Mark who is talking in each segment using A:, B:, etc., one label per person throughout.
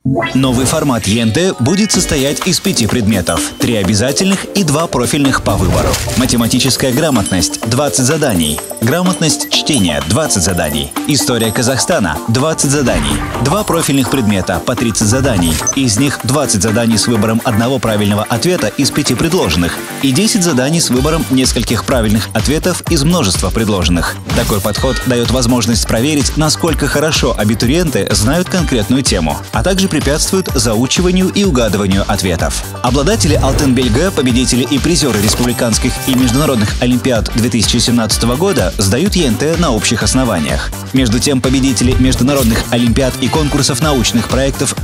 A: Новый формат ЕНТ будет состоять из 5 предметов, 3 обязательных и 2 профильных по выбору. Математическая грамотность – 20 заданий, грамотность чтения – 20 заданий, история Казахстана – 20 заданий, 2 профильных предмета по 30 заданий, из них 20 заданий с выбором одного правильного ответа из 5 предложенных и 10 заданий с выбором нескольких правильных ответов из множества предложенных. Такой подход дает возможность проверить, насколько хорошо абитуриенты знают конкретную тему, а также препятствует заучиванию и угадыванию ответов. Обладатели Алтын Белгі, победители и призеры республиканских и международных олимпиад 2017 года сдают ЕНТ на общих основаниях. Между тем, победители международных олимпиад и конкурсов научных проектов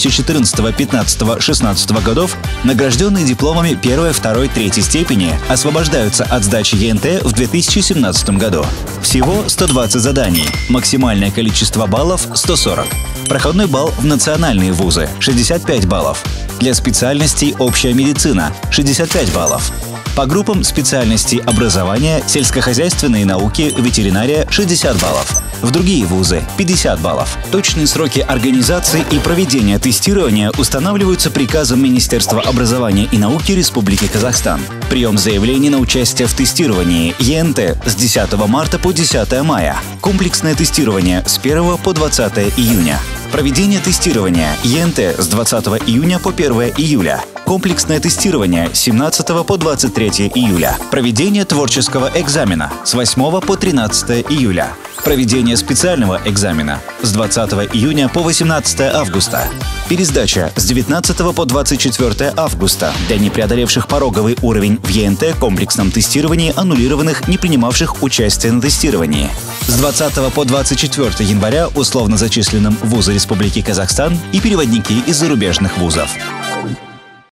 A: 2014, 15, 16 годов, награжденные дипломами 1, 2, 3 степени, освобождаются от сдачи ЕНТ в 2017 году. Всего 120 заданий, максимальное количество баллов – 140. Проходной балл в национальные вузы – 65 баллов. Для специальностей общая медицина – 65 баллов. По группам специальностей образования, сельскохозяйственные науки, ветеринария – 60 баллов. В другие вузы – 50 баллов. Точные сроки организации и проведения тестирования устанавливаются приказом Министерства образования и науки Республики Казахстан. Прием заявлений на участие в тестировании ЕНТ с 10 марта по 10 мая. Комплексное тестирование с 1 по 20 июня. Проведение тестирования ЕНТ с 20 июня по 1 июля. Комплексное тестирование с 17 по 23 июля. Проведение творческого экзамена с 8 по 13 июля. Проведение специального экзамена с 20 июня по 18 августа. Пересдача с 19 по 24 августа для не преодолевших пороговый уровень в ЕНТ комплексном тестировании аннулированных, не принимавших участие на тестировании. С 20 по 24 января условно зачисленным в вузы Республики Казахстан и переводники из зарубежных вузов.